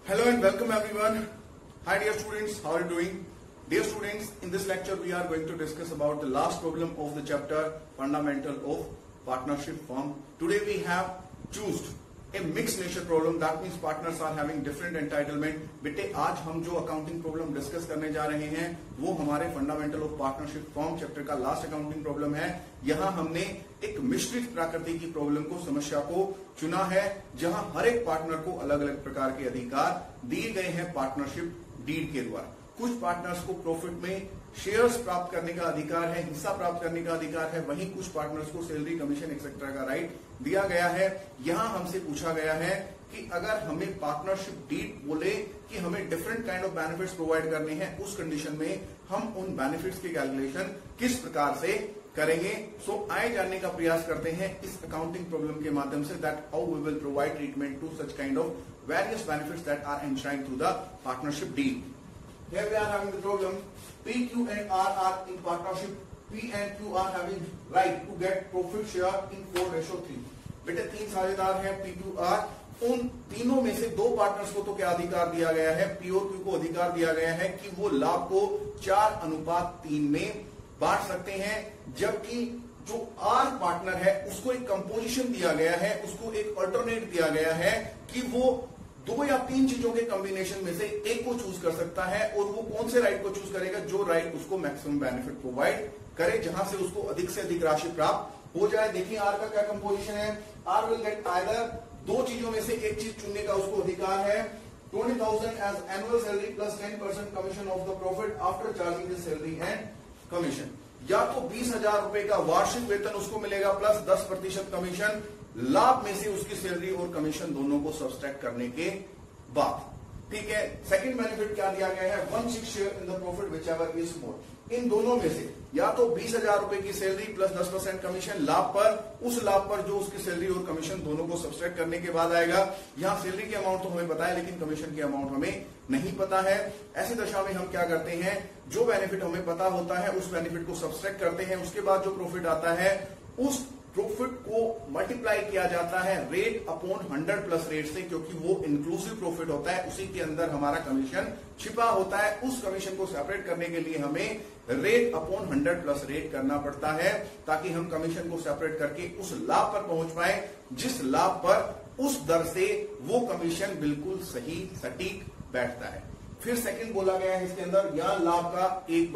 Hello and welcome everyone. Hi dear students, how are you doing? Dear students, in this lecture we are going to discuss about the last problem of the chapter Fundamental of Partnership Firm. Today we have chosen a mixed nature problem, that means partners are having different entitlement. बेटे आज हम जो accounting problem discuss करने जा रहे हैं वो हमारे fundamental of partnership firm chapter का लास्ट अकाउंटिंग प्रॉब्लम है। यहाँ हमने एक मिश्रित प्रकृति की प्रॉब्लम को समस्या को चुना है जहां हर एक पार्टनर को अलग अलग प्रकार के अधिकार दिए गए हैं पार्टनरशिप डीड के द्वारा। कुछ पार्टनर्स को प्रॉफिट में शेयर्स प्राप्त करने का अधिकार है, हिस्सा प्राप्त करने का अधिकार है, वहीं कुछ पार्टनर्स को सैलरी कमीशन एक्सेट्रा का राइट दिया गया है। यहां हमसे पूछा गया है कि अगर हमें पार्टनरशिप डीड बोले कि हमें different kind of benefits provide करने हैं, उस कंडीशन में हम उन बेनिफिट्स की कैलकुलेशन किस प्रकार से करेंगे। सो आए जानने का प्रयास करते हैं इस अकाउंटिंग प्रॉब्लम के माध्यम से, that how we will provide treatment to such kind of various benefits that are enshrined through the partnership deed. Here we are having the problem P, Q and R are in partnership. P and Q are having right to get profit share in 4:3. बेटे तीन साझेदार हैं P, Q, R। उन तीनों में से दो partners को तो क्या अधिकार दिया गया है, P और Q को अधिकार दिया गया है कि वो लाभ को 4:3 में बांट सकते हैं, जबकि जो R पार्टनर है उसको एक कंपोजिशन दिया गया है, उसको एक अल्टरनेट दिया गया है कि वो दो या तीन चीजों के कॉम्बिनेशन में से एक को चूज कर सकता है। और वो कौन से राइट को चूज करेगा, जो राइट उसको मैक्सिमम बेनिफिट प्रोवाइड करे, जहां से उसको अधिक से अधिक राशि प्राप्त हो जाए। देखिए आर का क्या कंपोजिशन है, आर विल गेट आइदर, दो चीजों में से एक चीज चुनने का उसको अधिकार है, 20,000 as annual salary plus 10% commission of the profit after charging the salary and commission. या तो 20,000 रुपए का वार्षिक वेतन उसको मिलेगा प्लस 10% कमीशन, लाभ में से उसकी सैलरी और कमीशन दोनों को सब्सट्रैक्ट करने के बाद। ठीक है, सेकंड बेनिफिट क्या दिया गया है, 1/6 share in the profit whichever is more. इन दोनों में से या तो 20,000 रुपए की सैलरी प्लस 10% कमीशन लाभ पर, उस लाभ पर जो उसकी सैलरी और कमीशन दोनों को सब्सट्रैक्ट करने के बाद आएगा। यहां सैलरी की अमाउंट तो हमें पता है लेकिन कमीशन की अमाउंट हमें नहीं पता है। ऐसी दशा में हम क्या करते हैं, जो बेनिफिट हमें पता होता है उस बेनिफिट को सब्सट्रैक्ट करते हैं, उसके बाद जो प्रॉफिट आता है उस प्रॉफिट को मल्टीप्लाई किया जाता है रेट अपॉन 100 प्लस रेट से, क्योंकि वो इंक्लूसिव प्रॉफिट होता है, उसी के अंदर हमारा कमीशन छिपा होता है। उस कमीशन को सेपरेट करने के लिए हमें रेट अपॉन 100 प्लस रेट करना पड़ता है, ताकि हम कमीशन को सेपरेट करके उस लाभ पर पहुंच पाए जिस लाभ पर उस दर से वो कमीशन बिल्कुल सही सटीक बैठता है। फिर सेकंड बोला गया है इसके अंदर, या लाभ का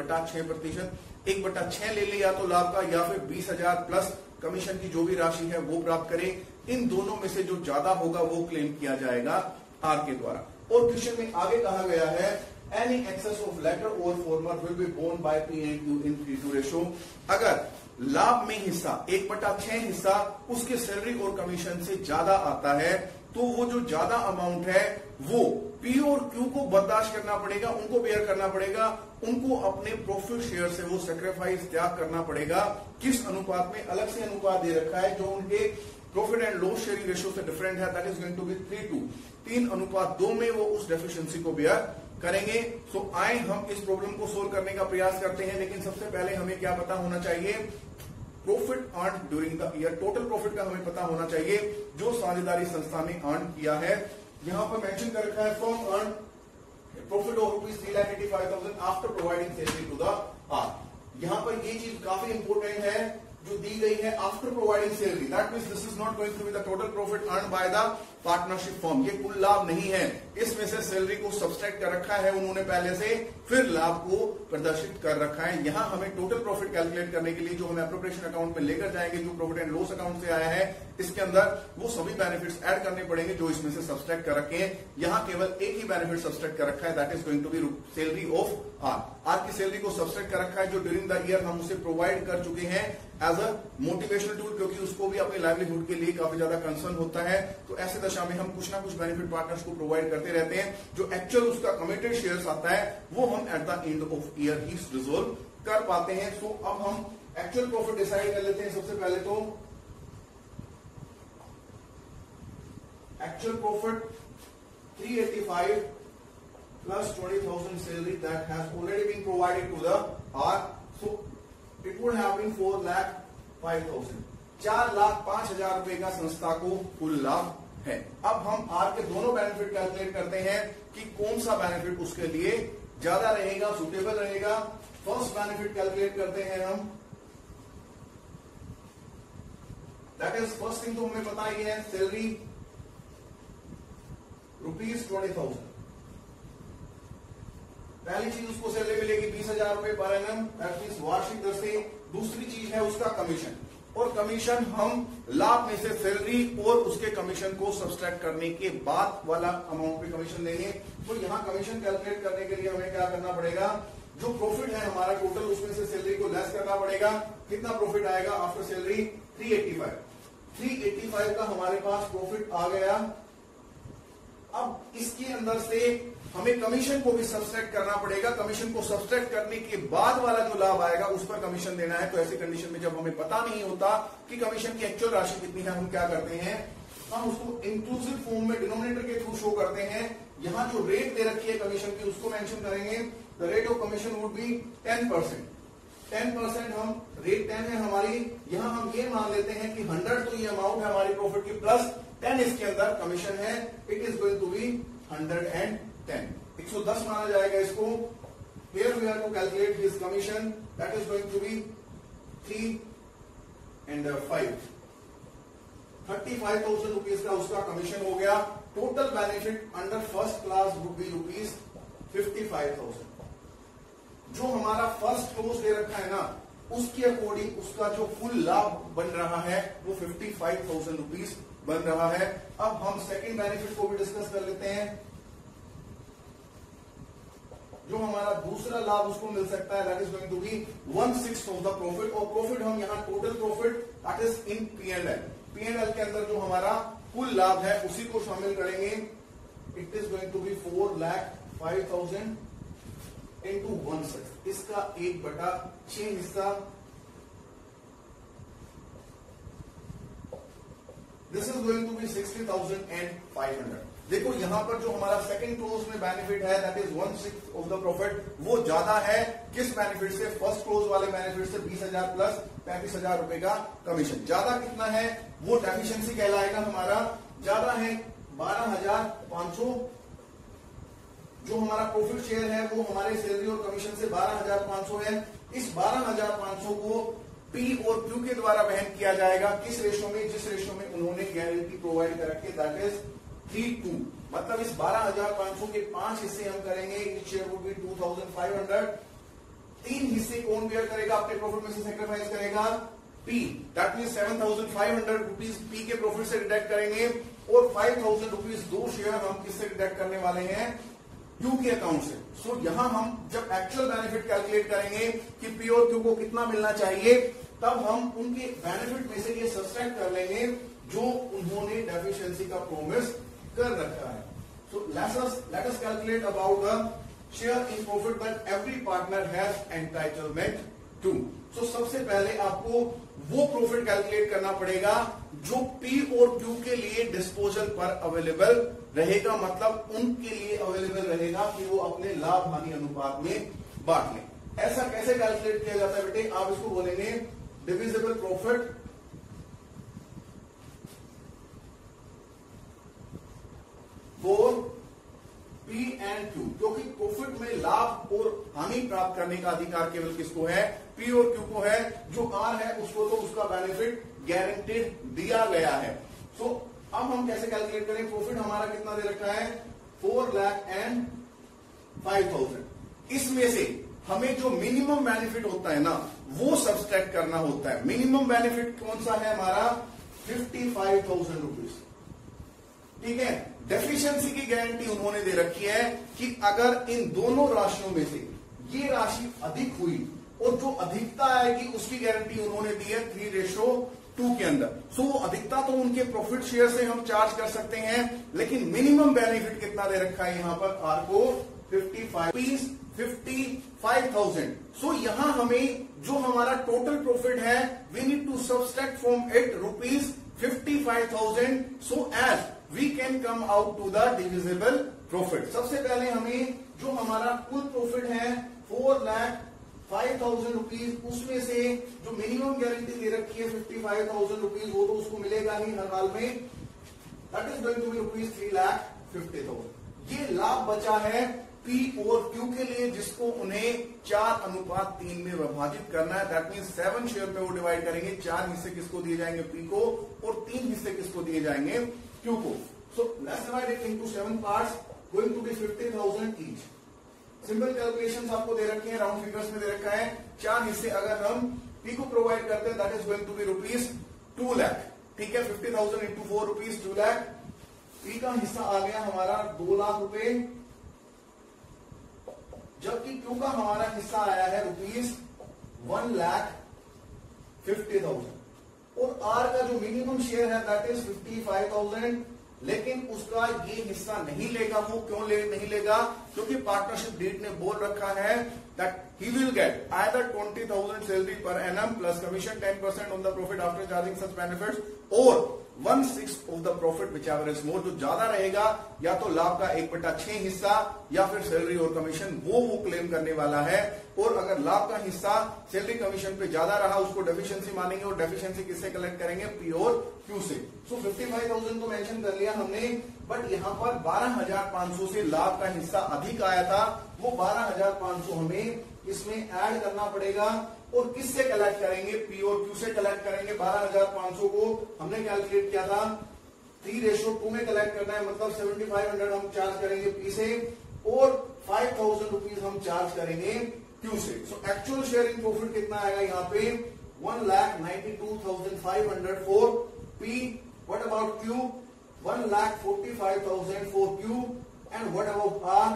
1/6%, 1/6 ले लिया तो लाभ का, या फिर 20,000 प्लस कमीशन की जो भी राशि है वो प्राप्त करें। इन दोनों में से जो ज्यादा होगा वो क्लेम किया जाएगा आर के द्वारा। और क्वेश्चन में आगे कहा गया है, any excess of latter over former will be borne by P and Q in 3:2 ratio. अगर लाभ में हिस्सा 1/6 हिस्सा उसके सैलरी और कमीशन से ज्यादा आता है तो वो जो ज्यादा अमाउंट है वो P और Q को बर्दाश्त करना पड़ेगा, उनको बेयर करना पड़ेगा, उनको अपने प्रॉफिट शेयर से वो सेक्रीफाइस त्याग करना पड़ेगा। किस अनुपात में, अलग से अनुपात दे रखा है जो उनके profit and loss sharing ratio से डिफरेंट है, that is going to be 3:2, 3:2 में वो उस डेफिशिएंसी को बेयर करेंगे। सो आए हम इस प्रॉब्लम को सोल्व करने का प्रयास करते हैं, लेकिन सबसे पहले हमें क्या पता होना चाहिए, profit earn during the year, total profit का हमें पता होना चाहिए जो साझेदारी संस्था ने अर्न किया है। यहां पर मेंशन कर रखा है from earn profit of ₹3,85,000 after providing salary to the R. यहां पर ये चीज काफी इंपोर्टेंट है जो दी गई है, after providing salary, that means this is not going to be the total profit earn by the partnership firm. ये कुल लाभ नहीं है, इसमें से सैलरी को सब्सट्रैक्ट कर रखा है उन्होंने पहले से, फिर लाभ को प्रदर्शित कर रखा है। यहां हमें टोटल प्रॉफिट कैलकुलेट करने के लिए जो हम एप्रोप्रिएशन अकाउंट में लेकर जाएंगे, जो प्रॉफिट एंड लॉस अकाउंट से आया है, इसके अंदर वो सभी बेनिफिट्स ऐड करने पड़ेंगे जो इसमें से सब्सट्रैक्ट कर रखे हैं। यहां केवल एक ही बेनिफिट सब्सट्रैक्ट कर रखा है, that is going to be salary of R. R की सैलरी को सब्सट्रैक्ट कर रखा है जो ड्यूरिंग द ईयर हम उसे प्रोवाइड कर चुके हैं एज अ मोटिवेशनल टूल, क्योंकि उसको भी अपने लाइवलीहुड के लिए काफी ज्यादा कंसर्न होता है। तो ऐसे दशा में हम कुछ ना कुछ बेनिफिट पार्टनर्स को प्रोवाइड करते रहते हैं। जो एक्चुअल उसका कमिटेड शेयर्स आता है वो हम at the end of year ही रिजोल्व कर पाते हैं। सो अब हम एक्चुअल प्रॉफिट डिसाइड कर लेते हैं। सबसे पहले तो actual profit 385 plus 20,000 salary that has already been provided to the R. So it would have been 4,05,000. 4,05,000 रुपए का संस्था को कुल लाभ है। अब हम आर के दोनों बेनिफिट कैलकुलेट करते हैं कि कौन सा बेनिफिट उसके लिए ज्यादा रहेगा, सुटेबल रहेगा। फर्स्ट बेनिफिट कैलकुलेट करते हैं हम, दैट इज फर्स्ट थिंग तो हमें पता ही है, सैलरी ₹20,000। पहली चीज उसको सैलरी मिलेगी 20,000 रुपए पर एनम, दैट मींस वार्षिक दर से। दूसरी चीज है उसका कमीशन, और कमीशन हम लाभ में से सैलरी और उसके कमीशन को सब्सट्रैक्ट करने के बाद वाला अमाउंट पे कमीशन देंगे। तो यहां कमीशन कैलकुलेट करने के लिए हमें क्या करना पड़ेगा, जो प्रॉफिट है हमारा टोटल उसमें से सैलरी को लेस करना पड़ेगा। कितना प्रॉफिट आएगा आफ्टर सैलरी, 385 का हमारे पास प्रॉफिट आ गया। अब इसके अंदर से हमें कमीशन को भी सब्सट्रैक्ट करना पड़ेगा। कमीशन को सब्सट्रैक्ट करने के बाद वाला जो लाभ आएगा उस पर कमीशन देना है। तो ऐसी कंडीशन में जब हमें पता नहीं होता कि कमीशन की एक्चुअल राशि कितनी है, हम क्या करते हैं, हम उसको इंक्लूसिव फॉर्म में डिनोमिनेटर के थ्रू शो करते हैं। यहां जो रेट दे रखी है कमीशन की उसको मेंशन करेंगे। The rate of commission would be 10%। 10% हम रेट 10 है हमारी, यहां हम ये मान लेते हैं कि 100 तो ये अमाउंट है हमारी प्रॉफिट की, प्लस 10 इसके अंदर कमीशन है। It is going to be 110, 110 माना जाएगा इसको। Here we have to calculate his commission, that is going to be 3 and 5, 35,000 rupees का उसका कमीशन हो गया। Total benefit under first class would be ₹55,000। जो हमारा फर्स्ट क्लोज दे रखा है ना, उसके अकॉर्डिंग उसका जो फुल लाभ बन रहा है वो 55,000 रुपीज बन रहा है। अब हम सेकंड बेनिफिट को भी डिस्कस कर लेते हैं। जो हमारा दूसरा लाभ उसको मिल सकता है, that is going to be 1/6 of the profit. और प्रॉफिट हम यहाँ total profit that is in P&L, P&L के अंदर जो हमारा कुल लाभ है उसी को शामिल करेंगे। It is going to be 4,05,000 into 1/6, इसका 1/6 हिस्सा। This is going to be 60,500। देखो यहां पर जो हमारा सेकंड क्लोज में बेनिफिट है that is 1/6 of the profit, वो ज्यादा है किस बेनिफिट से, फर्स्ट क्लोज वाले बेनिफिट से। 20,000 प्लस 35,000 रुपए का कमीशन। ज्यादा कितना है वो डेफिशिएंसी कहलाएगा हमारा। ज्यादा है 12,500। जो हमारा प्रॉफिट शेयर है वो हमारे सैलरी और कमीशन से 12,500 है। इस 12,500 को पी और क्यू के द्वारा वहन किया जाएगा। किस रेशो में, जिस रेशो में उन्होंने गारंटी प्रोवाइड कर रखी है, दैट इज 3:2। मतलब इस 12,500 के 5 हिस्से हम करेंगे। Each share would be 2,500। 3 हिस्से कौन बेयर करेगा, अपने प्रॉफिट में से सेक्रीफाइस करेगा, P. That mean 7,500 rupees P के प्रॉफिट से डिडक्ट करेंगे, और 5,000 रुपीज 2 शेयर हम किससे डिडक्ट करने वाले हैं, क्यू के अकाउंट से। सो यहां हम जब एक्चुअल बेनिफिट कैलकुलेट करेंगे कि पी और क्यू को कितना मिलना चाहिए, तब हम उनके बेनिफिट में से ये सब्सट्रैक्ट कर लेंगे जो उन्होंने डेफिशिएंसी का प्रोमिस कर रखा है। So let us calculate about the share in profit that every partner has entitlement to. So सबसे पहले आपको वो प्रॉफिट कैलकुलेट करना पड़ेगा जो पी और क्यू के लिए डिस्पोजल पर अवेलेबल रहेगा। मतलब उनके लिए अवेलेबल रहेगा कि वो अपने लाभ हानि अनुपात में बांट लें। ऐसा कैसे कैलकुलेट किया जाता है बेटे, आप इसको बोलेंगे divisible profit for P and Q. क्योंकि प्रॉफिट में लाभ और हानि प्राप्त करने का अधिकार केवल किसको है, पी और क्यू को है। जो आर है उसको तो उसका बेनिफिट गारंटेड दिया गया है। सो अब हम कैसे कैलकुलेट करें, प्रॉफिट हमारा कितना दे रखा है, 4,05,000। इसमें से हमें जो मिनिमम बेनिफिट होता है ना वो सब्सट्रैक्ट करना होता है। मिनिमम बेनिफिट कौन सा है हमारा, 55,000 रुपीज। ठीक है, डेफिशिएंसी की गारंटी उन्होंने दे रखी है कि अगर इन दोनों राशियों में से ये राशि अधिक हुई और जो अधिकता आएगी उसकी गारंटी उन्होंने दी है 3:2 के अंदर। सो वो अधिकता तो उनके प्रॉफिट शेयर से हम चार्ज कर सकते हैं, लेकिन मिनिमम बेनिफिट कितना दे रखा है यहां पर आर को, 55,000। सो यहां हमें जो हमारा टोटल प्रॉफिट है we need to subtract from it ₹55,000 so as we can come out to the divisible profit. सबसे पहले हमें जो हमारा कुल प्रॉफिट है 4,05,000 रुपीज, उसमें से जो मिनिमम गारंटी दे रखी है 55,000 रुपीज, वो तो उसको मिलेगा ही हर हाल में। That is going to be rupees 3,50,000। ये लाभ बचा है पी और क्यू के लिए, जिसको उन्हें 4:3 में विभाजित करना है। दैट मीन 7 शेयर पे वो डिवाइड करेंगे। 4 हिस्से किसको दिए जाएंगे? पी को, और 3 हिस्से किसको दिए जाएंगे? क्यू को। So let's divide it into 7 parts, going to be 50,000 each. Simple calculations आपको दे रखे हैं, राउंड फिगर्स में दे रखा है। 4 हिस्से अगर हम पी को प्रोवाइड करते हैं, that is going to be rupees 2 lakh. ठीक है, 50,000 इंटू 4 रुपीज 2 लाख। पी का हिस्सा आ गया हमारा 2 लाख रुपए, जबकि क्यू का हमारा हिस्सा आया है रुपीज 1,50,000। और आर का जो मिनिमम शेयर है दैट इज 55,000, लेकिन उसका ये हिस्सा नहीं लेगा। वो क्यों नहीं लेगा? क्योंकि पार्टनरशिप डीड ने बोल रखा है that he will get either 20,000 salary per annum plus commission 10% on the profit after charging such benefits, और 1/6 of the profit whichever is more. जो ज्यादा रहेगा या तो लाभ का 1/6 हिस्सा या फिर सैलरी और कमीशन, वो क्लेम करने वाला है। और अगर लाभ का हिस्सा सैलरी कमीशन पे ज्यादा रहा, उसको डेफिशिएंसी मानेंगे, और डेफिशिएंसी किससे कलेक्ट करेंगे? पी और क्यू से। सो 55,000 तो मेंशन कर लिया हमने, बट यहां पर 12,500 से लाभ का हिस्सा अधिक आया था। वो 12,500 हमें इसमें ऐड करना पड़ेगा, और किससे कलेक्ट करेंगे? पी और क्यू से कलेक्ट करेंगे। 12,500 को हमने कैलकुलेट किया था 3:2 में कलेक्ट करना है, मतलब 7,500 हम चार्ज करेंगे पी से, और 5,000 रुपीज हम चार्ज करेंगे क्यू से। सो एक्चुअल शेयरिंग प्रॉफिट कितना आएगा यहाँ पे? 1,92,500 for P. What about Q? 1,45,000 for Q, and what about R?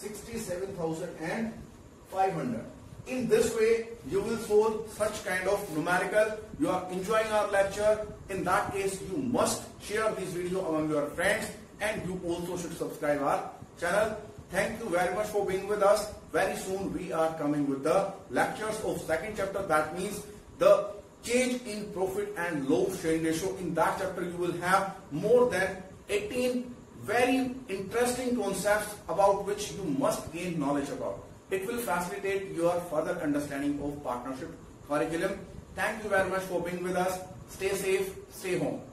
67,500. In this way, you will solve such kind of numerical. You are enjoying our lecture. In that case, you must share this video among your friends, and you also should subscribe our channel. Thank you very much for being with us. Very soon we are coming with the lectures of second chapter. That means the change in profit and loss sharing ratio. In that chapter, you will have more than 18 very interesting concepts about which you must gain knowledge about. It will facilitate your further understanding of partnership curriculum. Thank you very much for being with us. Stay safe, stay home.